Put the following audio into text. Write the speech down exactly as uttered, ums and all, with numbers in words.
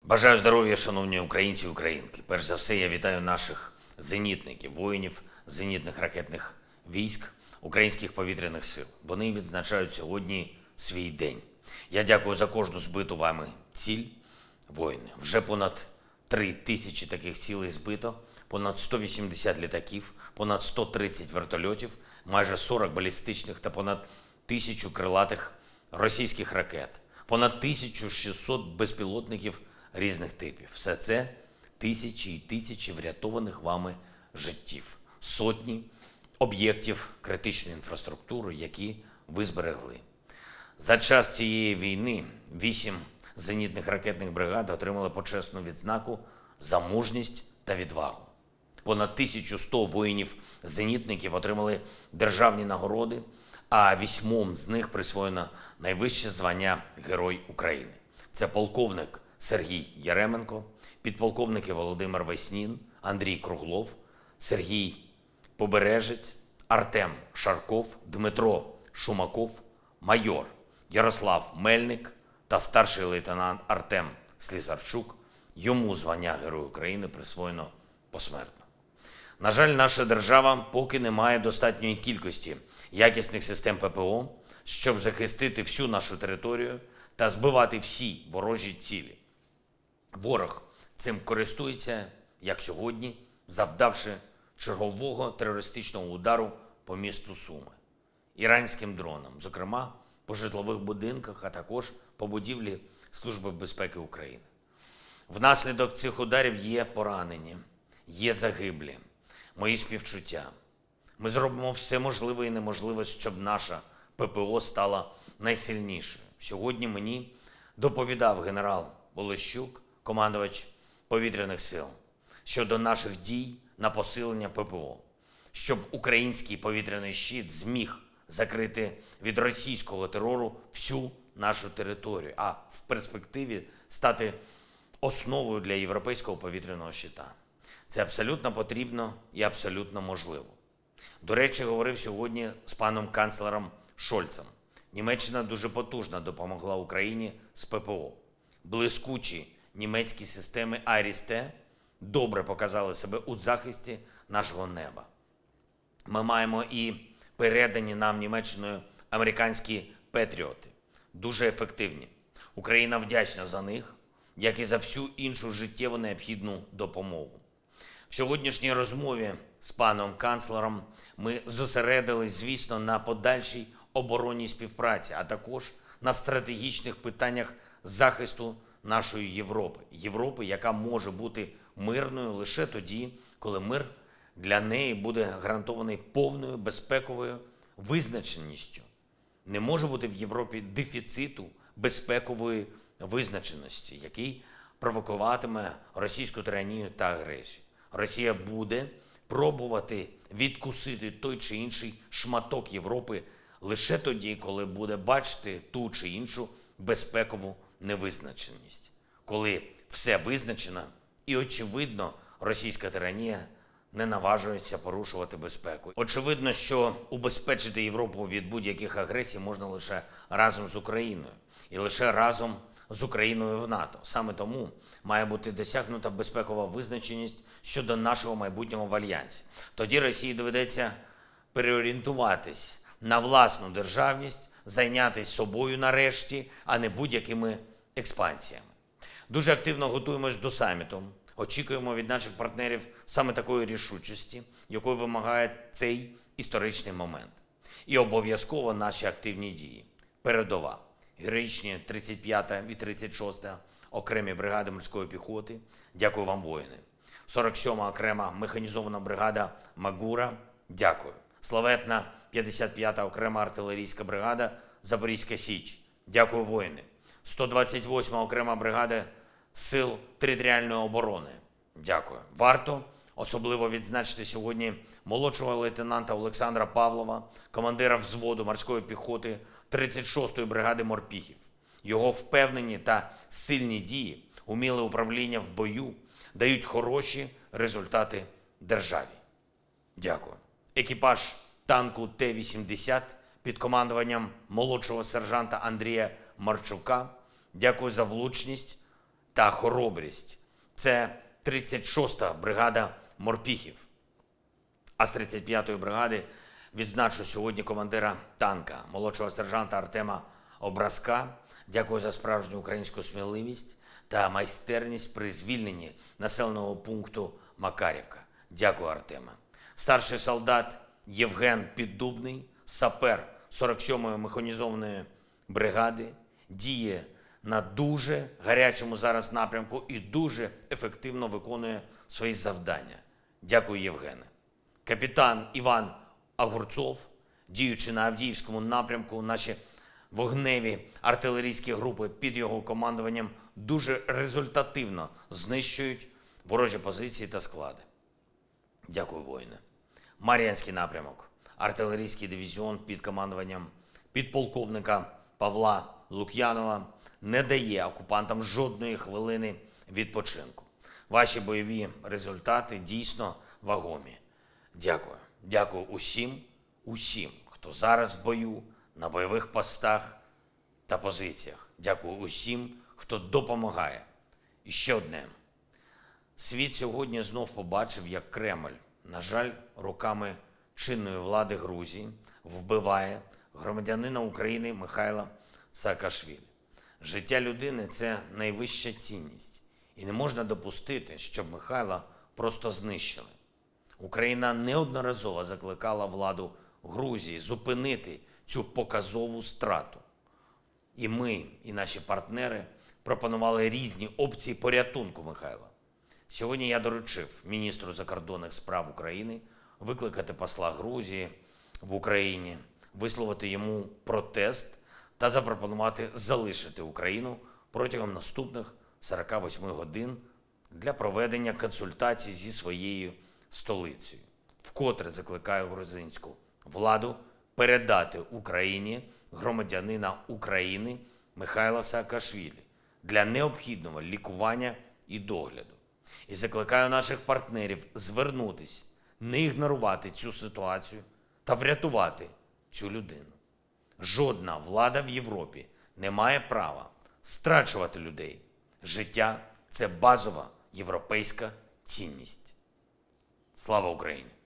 Бажаю здоров'я, шановні українці і українки. Перш за все, я вітаю наших зенітників, воїнів зенітних ракетних військ, українських повітряних сил. Вони відзначають сьогодні свій день. Я дякую за кожну збиту вами ціль, воїни. Вже понад три тисячі таких цілей збито, понад сто вісімдесят літаків, понад сто тридцять вертольотів, майже сорок балістичних та понад тисячу крилатих російських ракет, понад тисячу шістсот безпілотників різних типів. Все це тисячі і тисячі врятованих вами життів, сотні об'єктів критичної інфраструктури, які ви зберегли. За час цієї війни вісім зенітних ракетних бригад отримали почесну відзнаку за мужність та відвагу. Понад тисяча сто воїнів-зенітників отримали державні нагороди, а вісьмом з них присвоєно найвище звання Герой України. Це полковник Сергій Яременко, підполковники Володимир Веснін, Андрій Круглов, Сергій Побережець, Артем Шарков, Дмитро Шумаков, майор Ярослав Мельник та старший лейтенант Артем Слісарчук. Йому звання Герой України присвоєно посмертно. На жаль, наша держава поки не має достатньої кількості якісних систем ППО, щоб захистити всю нашу територію та збивати всі ворожі цілі. Ворог цим користується, як сьогодні, завдавши чергового терористичного удару по місту Суми іранським дроном, зокрема по житлових будинках, а також по будівлі Служби безпеки України. Внаслідок цих ударів є поранені, є загиблі. Мої співчуття. Ми зробимо все можливе і неможливе, щоб наша ППО стала найсильнішою. Сьогодні мені доповідав генерал Олещук, командувач повітряних сил, щодо наших дій на посилення ППО, щоб український повітряний щит зміг закрити від російського терору всю нашу територію, а в перспективі стати основою для європейського повітряного щита. Це абсолютно потрібно і абсолютно можливо. До речі, говорив сьогодні з паном канцлером Шольцем. Німеччина дуже потужно допомогла Україні з ППО. Блискучі німецькі системи Айріс-Т добре показали себе у захисті нашого неба. Ми маємо і передані нам Німеччиною американські патріоти. Дуже ефективні. Україна вдячна за них, як і за всю іншу життєво необхідну допомогу. В сьогоднішній розмові з паном канцлером ми зосередились, звісно, на подальшій оборонній співпраці, а також на стратегічних питаннях захисту нашої Європи. Європи, яка може бути мирною лише тоді, коли мир для неї буде гарантований повною безпековою визначеністю. Не може бути в Європі дефіциту безпекової визначеності, який провокуватиме російську тиранію та агресію. Росія буде пробувати відкусити той чи інший шматок Європи лише тоді, коли буде бачити ту чи іншу безпекову невизначеність. Коли все визначено і, очевидно, російська тиранія не наважується порушувати безпеку. Очевидно, що убезпечити Європу від будь-яких агресій можна лише разом з Україною. І лише разом з Україною в НАТО. Саме тому має бути досягнута безпекова визначеність щодо нашого майбутнього в Альянсі. Тоді Росії доведеться переорієнтуватись на власну державність, зайнятися собою нарешті, а не будь-якими експансіями. Дуже активно готуємось до саміту. Очікуємо від наших партнерів саме такої рішучості, якої вимагає цей історичний момент. І обов'язково наші активні дії. Передова. Героїчні тридцять п'ята і тридцять шоста окремі бригади морської піхоти. Дякую вам, воїни. сорок сьома окрема механізована бригада Магура. Дякую. Славетна п'ятдесят п'ята окрема артилерійська бригада Запорізька Січ. Дякую, воїни. сто двадцять восьма окрема бригада Сил територіальної оборони. Дякую. Варто особливо відзначити сьогодні молодшого лейтенанта Олександра Павлова, командира взводу морської піхоти тридцять шостої бригади морпіхів. Його впевнені та сильні дії, уміле управління в бою дають хороші результати державі. Дякую. Екіпаж танку Т вісімдесят під командуванням молодшого сержанта Андрія Марчука. Дякую за влучність та хоробрість. Це тридцять шоста бригада морпіхів. А з тридцять п'ятої бригади відзначу сьогодні командира танка, молодшого сержанта Артема Образка. Дякую за справжню українську сміливість та майстерність при звільненні населеного пункту Макарівка. Дякую, Артеме. Старший солдат Євген Піддубний, сапер сорок сьомої механізованої бригади, діє на дуже гарячому зараз напрямку і дуже ефективно виконує свої завдання. Дякую, Євгене. Капітан Іван Огурцов, діючи на Авдіївському напрямку, наші вогневі артилерійські групи під його командуванням дуже результативно знищують ворожі позиції та склади. Дякую, воїне. Мар'янський напрямок, артилерійський дивізіон під командуванням підполковника Павла Лук'янова не дає окупантам жодної хвилини відпочинку. Ваші бойові результати дійсно вагомі. Дякую. Дякую усім, усім, хто зараз в бою, на бойових постах та позиціях. Дякую усім, хто допомагає. І ще одне. Світ сьогодні знов побачив, як Кремль, на жаль, руками чинної влади Грузії, вбиває громадянина України Михайла Саакашвілі. Життя людини – це найвища цінність. І не можна допустити, щоб Михайла просто знищили. Україна неодноразово закликала владу Грузії зупинити цю показову страту. І ми, і наші партнери пропонували різні опції порятунку Михайла. Сьогодні я доручив міністру закордонних справ України викликати посла Грузії в Україні, висловити йому протест та запропонувати залишити Україну протягом наступних сорока восьми годин для проведення консультацій зі своєю столицею. Вкотре закликаю грузинську владу передати Україні громадянина України Михайла Саакашвілі для необхідного лікування і догляду. І закликаю наших партнерів звернутись, не ігнорувати цю ситуацію та врятувати цю людину. Жодна влада в Європі не має права страчувати людей. Життя – це базова європейська цінність. Слава Україні!